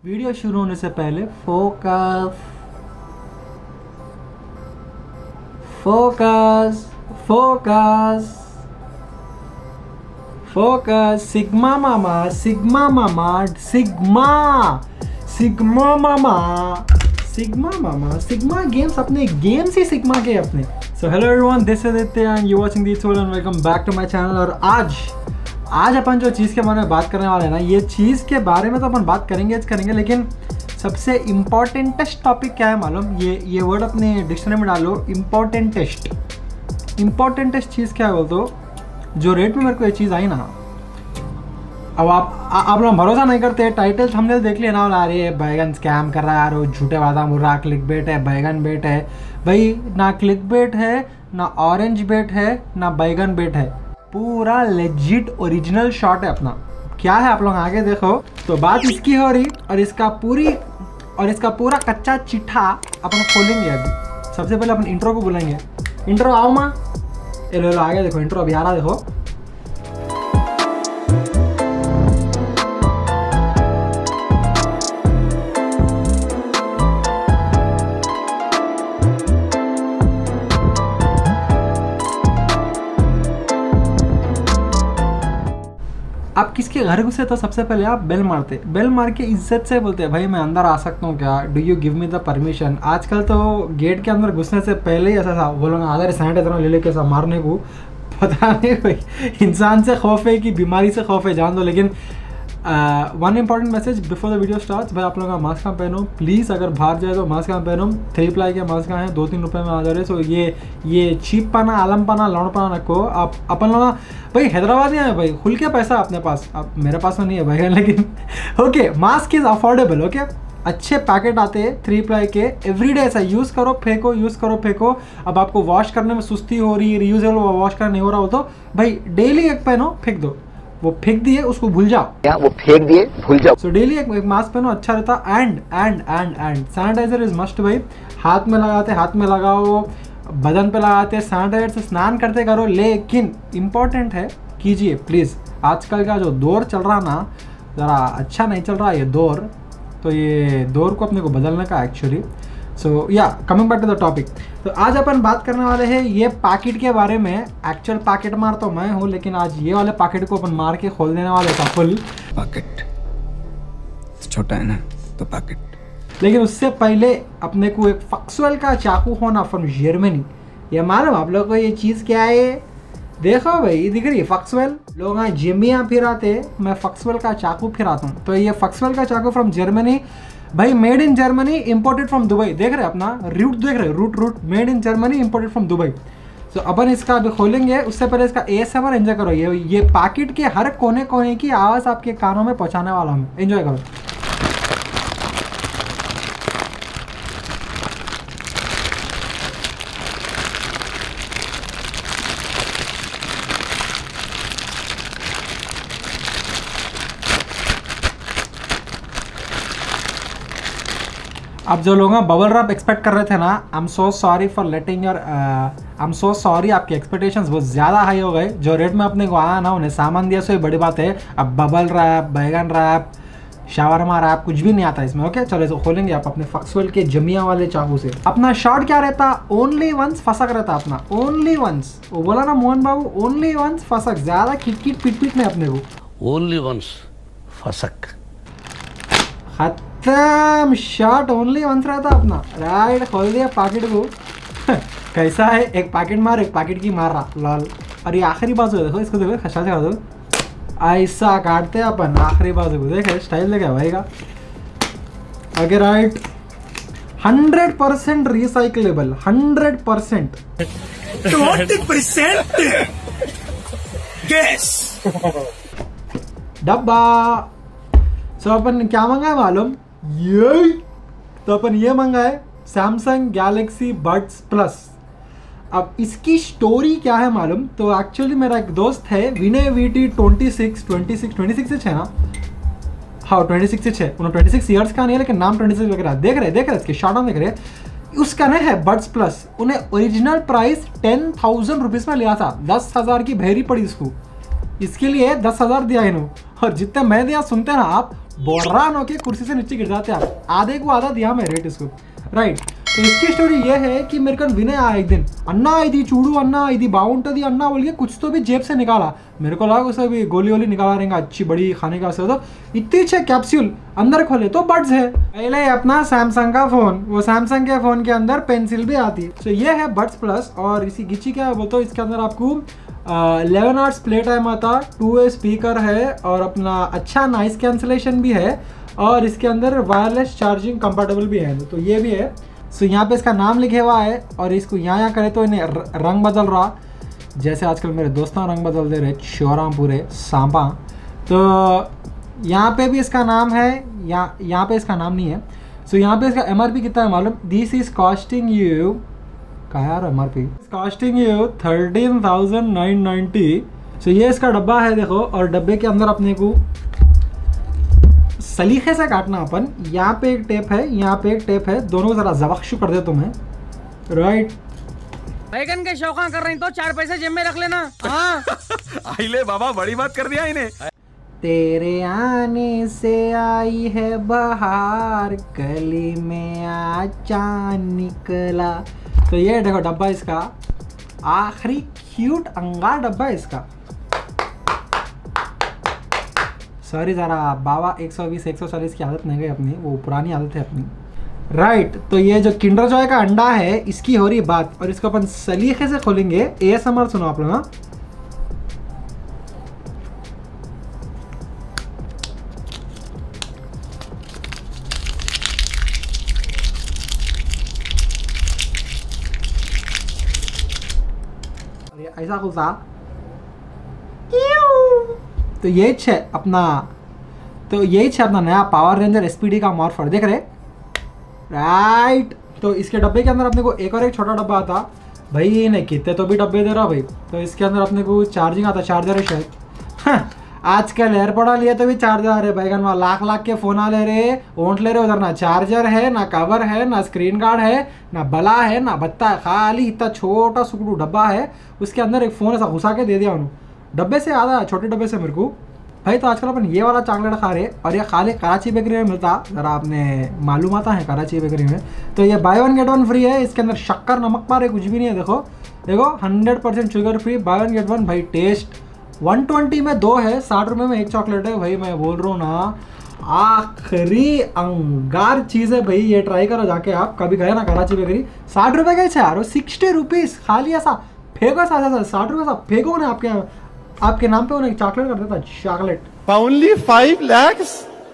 Video शुरू होने से पहले focus focus focus focus sigma मामा सिग्मा मामा सिग्मा सिग्मा मामा सिग्मा मामा सिग्मा गेम्स अपने गेम्स ही सिग्मा के अपने। So hello everyone, this is Aditya and you watching the soul and welcome back to my channel. और आज अपन जो चीज़ के बारे में बात करने वाले हैं ना, ये चीज़ के बारे में तो अपन बात करेंगे लेकिन सबसे इम्पॉर्टेंटेस्ट टॉपिक क्या है मालूम? ये वर्ड अपने डिक्शनरी में डालो, इम्पॉर्टेंटेस्ट चीज़ क्या है बोल तो जो रेट में मेरे को ये चीज़ आई ना। अब आप लोग भरोसा नहीं करते, टाइटल थंबनेल देख लिया ना, अरे बैगन स्कैम कर रहा है यार, वो झूठे वादा मुर्रा क्लिक बेट है, बैगन बेट है। भाई ना क्लिक बेट है, ना ऑरेंज बेट है, ना बैगन बेट है, पूरा लेजिट ओरिजिनल शॉट है अपना। क्या है आप लोग आगे देखो। तो बात इसकी हो रही और इसका पूरा कच्चा चिट्ठा अपन खोलेंगे। अभी सबसे पहले अपन इंट्रो को बुलाएंगे। इंट्रो आओ माँ, ये लो आगे देखो, इंट्रो अभी आ रहा देखो। आप किसके घर घुसे तो सबसे पहले आप बेल मारते, बेल मार के इज्जत से बोलते भाई मैं अंदर आ सकता हूँ क्या, do you give me the permission. आजकल तो गेट के अंदर घुसने से पहले ही ऐसा था, वो लोग आधार सैनिटाइजर ले लेके सब मारने को, पता नहीं भाई इंसान से खौफ है कि बीमारी से खौफ है, जान दो। लेकिन one important message before the video starts, भाई आप लोग का मास्क कहाँ पहनो प्लीज़, अगर बाहर जाए तो मास्क कहाँ पहनो। 3 प्लाई के मास्क हैं, 2-3 रुपये में आ जा रहे। सो ये चीप पाना, आलम पाना, लौड़ पाना रखो। आप अपन लोग भाई हैदराबाद में है भाई, खुल के पैसा अपने पास, अब मेरे पास तो नहीं है भाई, लेकिन okay mask is affordable. Okay अच्छे पैकेट आते हैं 3 प्लाई के, एवरीडे ऐसा यूज़ करो फेंको, यूज़ करो फेंको। अब आपको वॉश करने में सुस्ती हो रही है, रीयूजेबल वॉश करना नहीं हो रहा हो तो भाई डेली एक पहनो, फेंक दो। वो फेंक दिए उसको भूल जाओ, या वो फेंक दिए भूल जाओ। सो डेली एक मास्क पहनो, अच्छा रहता। एंड सैनिटाइजर इज मस्ट भाई। हाथ में लगाते, हाथ में लगाओ, बदन पे लगाते, सैनिटाइजर से स्नान करते करो। लेकिन इम्पॉर्टेंट है, कीजिए प्लीज़। आजकल का जो दौर चल रहा ना, ज़रा अच्छा नहीं चल रहा ये दौर, तो ये दौर को अपने को बदलने का actually. So yeah coming back to the topic, तो आज अपन बात करने वाले हैं ये पैकेट के बारे में। एक्चुअल पैकेट मार तो मैं हूँ, लेकिन आज ये वाले पैकेट को अपन मार के खोल देने वाले था फुल। पैकेट छोटा है ना तो पैकेट। लेकिन उससे पहले अपने को एक फक्सवेल का चाकू होना फ्रॉम जर्मनी। ये मालूम आप लोग को ये चीज़ क्या है? देखो भाई दिख रही है फक्सवेल, लोग यहाँ जिमियाँ फिराते, मैं फक्सवेल का चाकू फिराता हूँ। तो ये फक्सवेल का चाकू फ्रॉम जर्मनी भाई, made in Germany, imported from Dubai. देख रहे अपना रूट, देख रहे रूट made in Germany, imported from Dubai. तो अपन इसका अभी खोलेंगे, उससे पहले इसका ASMR एंजॉय करो। ये पैकेट के हर कोने कोने की आवाज़ आपके कानों में पहुंचाने वाला हूँ, एंजॉय करो। अब जो लोग बबल रैप एक्सपेक्ट कर रहे थे ना, I am so sorry for letting your, I am so sorry, आपकी एक्सपेक्टेशंस बहुत ज़्यादा हाई हो गए। जो रेट में अपने को आया ना, उन्हें सामान दिया, सो ये बड़ी बात है। अब बबल रैप, बैगन रैप, शावरमा रैप कुछ भी नहीं आता इसमें। ओके चलो इसको खोलेंगे आप अपने फक्सवेल के जमिया वाले चाकू से। अपना शॉट क्या रहता? ओनली वंस फसक रहता अपना, ओनली वंस। वो बोला ना मोहन बाबू, ओनली वंस फसक, ज़्यादा खिटखिट पिट नहीं अपने को, ओनली वंस फसक, खत्म। शॉट ओनली वंस रहता अपना। राइट, खोल दिया पैकेट को। कैसा है, एक पैकेट मार, एक पैकेट की मार रहा लाल। और ये आखिरी बाजू है, देखो इसको, देखो खसा से दो, ऐसा काटते हैं अपन आखिरी बाजू को। देखे स्टाइल देखे भाई का। Okay right, 100% recyclable, 100%। 20% गैस डब्बा। सो अपन क्या मंगाए मालूम? ये तो अपन ये मंगाए सैमसंग गैलेक्सी बड्स प्लस। अब इसकी स्टोरी क्या है मालूम? तो एक्चुअली मेरा एक दोस्त है विनय VT 26 है ना, हाँ 26 है। उन्होंने 26 ईयर्स का नहीं है, लेकिन नाम 26 लग रहा है। देख रहे इसके शॉर्ट ऑन देख रहे। उसका ना है बड्स प्लस। उन्हें ओरिजिनल प्राइस 10,000 रुपीज़ में लिया था, 10,000 की भेरी पड़ी इसको। इसके लिए 10,000 दिया इन्होंने, और जितने मैं दिया सुनते ना आप, बोरान होके कुर्सी से नीचे गिर जाते हैं आप। आधे को आधा दिया मैं रेट इसको, राइट। तो इसकी स्टोरी ये है कि मेरे को विनय आया एक दिन, अन्ना आई थी चूड़ू, अन्ना आई थी बाउंटी अन्ना बोल के कुछ तो भी जेब से निकाला। मेरे को लगा उसे भी गोली वोली निकाला रहेगा अच्छी बड़ी खाने का से, तो इतनी अच्छे कैप्सूल अंदर खोले तो बड्स है। पहले अपना सैमसंग का फोन, वो सैमसंग के फोन के अंदर पेंसिल भी आती है। तो ये है बड्स प्लस, और इसी गिची क्या है बोलते, इसके अंदर आपको 11 आवर्स प्ले टाइम आता, 2 स्पीकर है और अपना अच्छा नॉइस कैंसलेशन भी है, और इसके अंदर वायरलेस चार्जिंग कंफर्टेबल भी है। तो ये भी है। सो यहाँ पे इसका नाम लिखे हुआ है, और इसको यहाँ करे तो इन्हें रंग बदल रहा, जैसे आजकल मेरे दोस्तों रंग बदल दे रहे शोराम पूरे सांपा। तो यहाँ पे भी इसका नाम है, यहाँ पे इसका नाम नहीं है। सो यहाँ पे इसका MRP कितना है मालूम, दिस इज कॉस्टिंग यू, कहा यार MRP, कॉस्टिंग यू 13,990। सो ये इसका डब्बा है देखो, और डब्बे के अंदर अपने को सलीखे से काटना अपन। यहाँ पे एक टेप है, यहाँ पे एक टेप है, दोनों जरा जबख्शु कर दे तुम्हें, राइट। बैगन के शौका कर रही तो 4 पैसे जेब में रख लेना। हाँ आइले बाबा, बड़ी बात कर दिया इन्हें। तेरे आने से आई है बहार, गली में आ चांद निकला। तो ये देखो डब्बा इसका, आखिरी क्यूट अंगार डब्बा है इसका। सॉरी ज़रा बाबा 120-140 की आदत नहीं गई अपनी, वो पुरानी आदत है अपनी, राइट। तो ये जो किंडर जॉय का अंडा है, इसकी हो रही बात, और इसको अपन सलीके से खोलेंगे। ASMR सुनो आप लोग, हाँ। ऐसा खुलता, तो ये है अपना, तो यही है अपना नया पावर रेंजर SPD का मॉर्फर, देख रहे, राइट। तो इसके डब्बे के अंदर अपने को एक और एक छोटा डब्बा आता भाई, नहीं कितने तो भी डब्बे दे रहा भाई। तो इसके अंदर अपने को चार्जिंग आता, चार्जर है शायद। आजकल एयरपोर्ट लिए तो भी चार्जर आ रहे बैगन, वहाँ लाख के फोन आ ले रहे, ओंट ले रहे, उधर ना चार्जर है, ना कवर है, ना स्क्रीन गार्ड है, ना बला है, ना बत्ता है, खाली इतना छोटा सुकड़ू डब्बा है। उसके अंदर एक फ़ोन ऐसा घुसा के दे दिया उन्होंने, डब्बे से आधा छोटे डब्बे से मेरे को भाई। तो आजकल अपन ये वाला चॉकलेट खा रहे, और ये खाली कराची बेकरी में मिलता, ज़रा आपने मालूम आता है कराची बेकरी में। तो ये बाय 1 गेट 1 फ्री है, इसके अंदर शक्कर नमक पारे कुछ भी नहीं है। देखो 100% शुगर फ्री, बाय 1 गेट 1 भाई। टेस्ट 120 में 2 है, 60 रुपये में 1 चॉकलेट है भाई। मैं बोल रहा हूँ ना, आखिरी अंगार चीज़ है भाई, ये ट्राई करो जाके। आप कभी गए ना कराची बेकरी, 60 रुपये का यार, 60 रुपीज़ खाली ऐसा फेंको, 60 रुपये सा फेंको ना, आपके नाम पे उन्हें चॉकलेट कर देता, chocolate. Only 5 lakhs?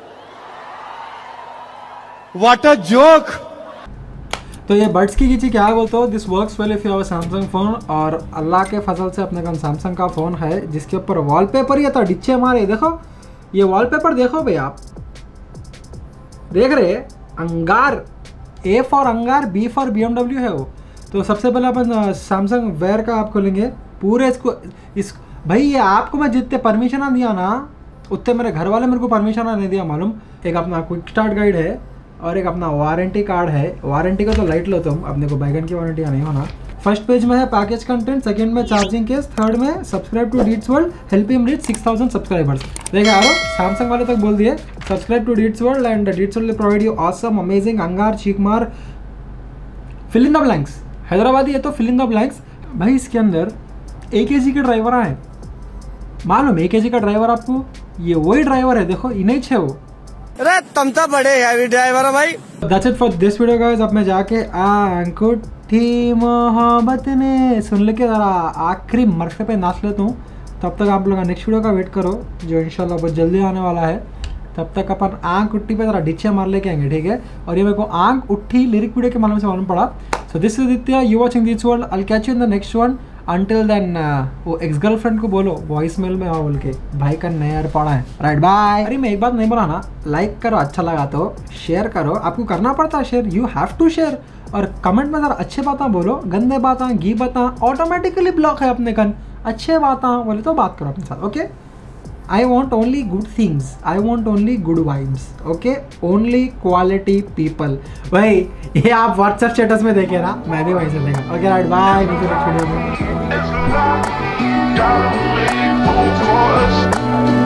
What a joke! तो ये बड्स की कीची क्या बोलते हो, this works well if you have a Samsung phone. और अल्लाह के फजल से अपने का सैमसंग का फ़ोन है, जिसके ऊपर वॉलपेपर ही था डिच्चे मारे। देखो ये वॉलपेपर देखो भाई, आप देख रहे अंगार, A फॉर अंगार, B फॉर BMW है वो। तो सबसे पहले अपन सैमसंग वेयर का आप खोलेंगे पूरे इस भाई। ये आपको मैं जितने परमिशन दिया ना, उतने मेरे घर वाले मेरे को परमिशन नहीं दिया मालूम। एक अपना क्विक स्टार्ट गाइड है, और एक अपना वारंटी कार्ड है। वारंटी का तो लाइट लो तुम, अपने को बैगन की वारंटी का नहीं होना। फर्स्ट पेज में है पैकेज कंटेंट, सेकंड में चार्जिंग केस, थर्ड में subscribe to Deets World, help him reach 6000 subscribers. देखिए यारो, सैमसंग वाले तक बोल दिए subscribe to Deets World, and Deets World provide you awesome amazing अंगार चीकमार fill in the blanks. Hyderabadi है तो फिल इन द ब्लैंक्स भाई। इसके अंदर AKG के ड्राइवर आए मालूम। AKG का ड्राइवर आपको, ये वही ड्राइवर है, देखो इन्हीं है वो। अरे तुम तो बड़े हैवी ड्राइवर हो भाई। That's it for this video guys। अब मैं जाके अंगूठी मोहब्बत ने सुन लेके जरा आखिरी मरफे पे नाच लेता हूँ। तब तक आप लोग नेक्स्ट वीडियो का वेट करो, जो इंशाल्लाह बहुत जल्दी आने वाला है। तब तक अपन आंख उट्टी पे जरा डिच्छे मार लेके आएंगे, ठीक है। और ये मेरे को आंख उट्ठी लिरिक वीडियो के मालूम से मालूम पड़ा। So this is Aditya, you watching this world. I will catch you in the next one. Until then वो एक्स गर्लफ्रेंड को बोलो वॉइस मेल में बोल के भाई का नया पड़ा है, राइट बाय। अरे मैं एक बात नहीं बोला ना, लाइक करो, अच्छा लगा तो शेयर करो। आपको करना पड़ता है share, you have to share. और कमेंट में जरा अच्छे बातें बोलो, गंदे बातें घी बातें ऑटोमेटिकली ब्लॉक है अपने कन। अच्छे बातें बोले तो बात करो अपने साथ, okay. I want only good things. I want only good vibes. Okay? Only quality people. भाई ये आप WhatsApp स्टेटस में देखे ना, मैं भी वहीं से देखा। Okay, right, bye. Next video में।